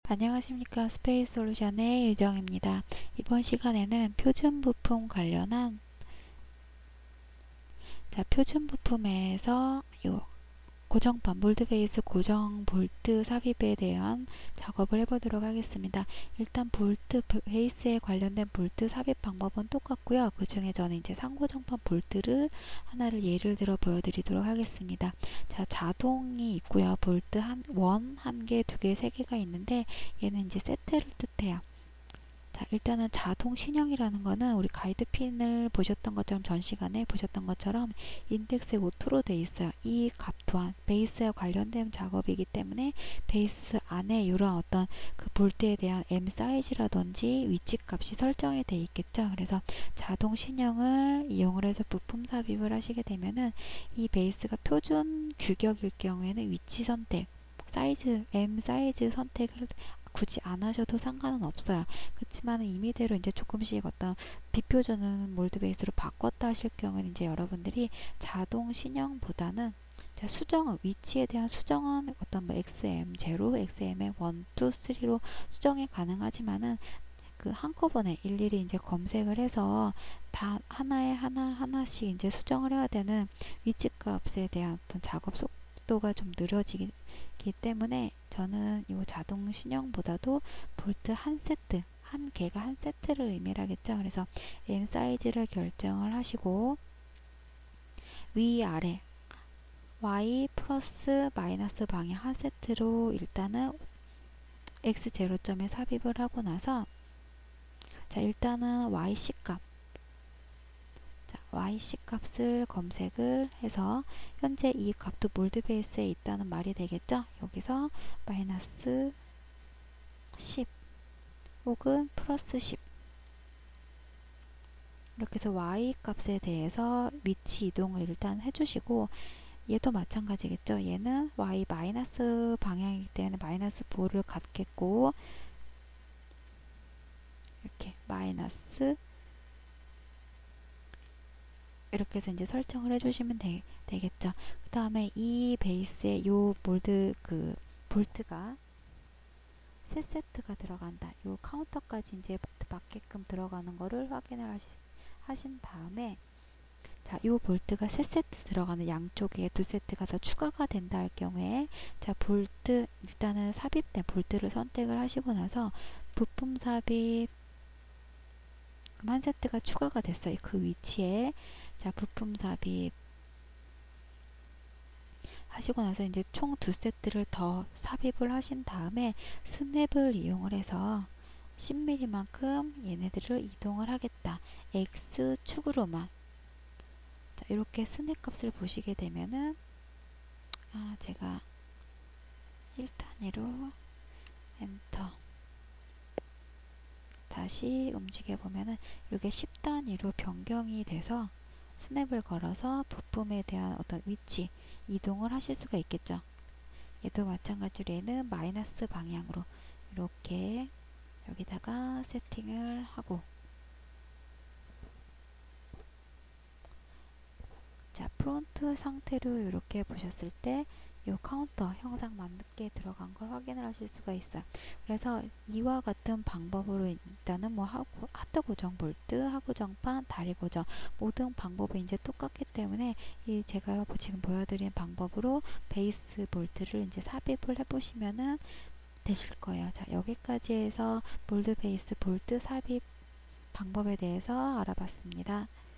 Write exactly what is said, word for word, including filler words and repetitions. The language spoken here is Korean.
안녕하십니까. 스페이스 솔루션의 유정입니다. 이번 시간에는 표준 부품 관련한 자 표준 부품에서 요 고정판 몰드 베이스 고정 볼트 삽입에 대한 작업을 해보도록 하겠습니다. 일단 볼트 베이스에 관련된 볼트 삽입 방법은 똑같고요. 그 중에 저는 이제 상고정판 볼트를 하나를 예를 들어 보여드리도록 하겠습니다. 자, 자동이 있고요. 볼트 한 원, 한 개, 두 개, 세 개가 있는데 얘는 이제 세트를 뜻해요. 자, 일단은 자동 신형이라는 거는 우리 가이드 핀을 보셨던 것처럼 전 시간에 보셨던 것처럼 인덱스에 오토로 되어 있어요. 이 값 또한 베이스와 관련된 작업이기 때문에 베이스 안에 이런 어떤 그 볼트에 대한 M 사이즈라든지 위치 값이 설정이 되어 있겠죠. 그래서 자동 신형을 이용을 해서 부품 삽입을 하시게 되면은 이 베이스가 표준 규격일 경우에는 위치 선택 사이즈, M 사이즈 선택을 굳이 안 하셔도 상관은 없어요. 그렇지만 임의대로 이제 조금씩 어떤 비표준은 몰드 베이스로 바꿨다 하실 경우는 이제 여러분들이 자동 신형보다는 자, 수정은 위치에 대한 수정은 어떤 뭐 엑스엠 제로, 엑스엠 일, 이, 삼로 수정이 가능하지만은 그 한꺼번에 일일이 이제 검색을 해서 다 하나에 하나 하나씩 이제 수정을 해야 되는 위치 값에 대한 어떤 작업 속도가 좀 느려지기 때문에 저는 이 자동 신형보다도 볼트 한 세트 한 개가 한 세트를 의미를 하겠죠. 그래서 M 사이즈를 결정을 하시고 위아래 Y 플러스 마이너스 방향 한 세트로 일단은 엑스 제로점에 삽입을 하고 나서 자 일단은 와이씨 값 자, 와이씨 값을 검색을 해서 현재 이 값도 몰드 베이스에 있다는 말이 되겠죠. 여기서 마이너스 십 혹은 플러스 십 이렇게 해서 y 값에 대해서 위치 이동을 일단 해주시고 얘도 마찬가지겠죠. 얘는 y 마이너스 방향이기 때문에 마이너스 사를 갖겠고 이렇게 마이너스 이렇게 해서 이제 설정을 해주시면 되, 되겠죠. 그 다음에 이 베이스에 요 몰드 그 볼트가 세 세트가 들어간다. 요 카운터까지 이제 맞게끔 들어가는 거를 확인을 하시, 하신 다음에 자, 요 볼트가 세 세트 들어가는 양쪽에 두 세트가 더 추가가 된다 할 경우에 자, 볼트 일단은 삽입된 볼트를 선택을 하시고 나서 부품 삽입 한 세트가 추가가 됐어요. 그 위치에 자, 부품 삽입 하시고 나서 이제 총 두 세트를 더 삽입을 하신 다음에 스냅을 이용을 해서 십 밀리미터만큼 얘네들을 이동을 하겠다. X축으로만 자, 이렇게 스냅 값을 보시게 되면은 아, 제가 일 단위로 엔터 다시 움직여 보면은 이게 십 단위로 변경이 돼서 스냅을 걸어서 부품에 대한 어떤 위치 이동을 하실 수가 있겠죠. 얘도 마찬가지로 얘는 마이너스 방향으로 이렇게 여기다가 세팅을 하고 자 프론트 상태로 이렇게 보셨을 때 이 카운터 형상 맞게 들어간 걸 확인을 하실 수가 있어요. 그래서 이와 같은 방법으로 일단은 뭐 하고, 하트 고정 볼트, 하고정판, 다리 고정 모든 방법이 이제 똑같기 때문에 이 제가 지금 보여드린 방법으로 베이스 볼트를 이제 삽입을 해보시면은 되실 거예요. 자 여기까지 해서 몰드 베이스 볼트 삽입 방법에 대해서 알아봤습니다.